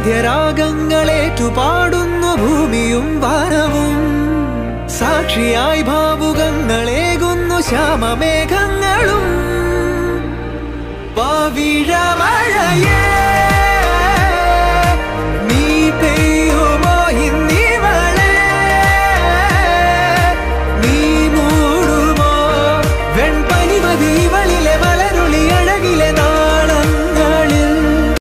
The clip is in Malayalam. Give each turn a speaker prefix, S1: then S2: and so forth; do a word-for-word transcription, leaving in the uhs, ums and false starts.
S1: വാദ്യരാഗങ്ങളേറ്റുപാടുന്നു ഭൂമിയും വാനവും. സാക്ഷിയായി ഭാവുകങ്ങളേകുന്നു ശ്യാമമേഘങ്ങളും. പവിഴ മഴയേ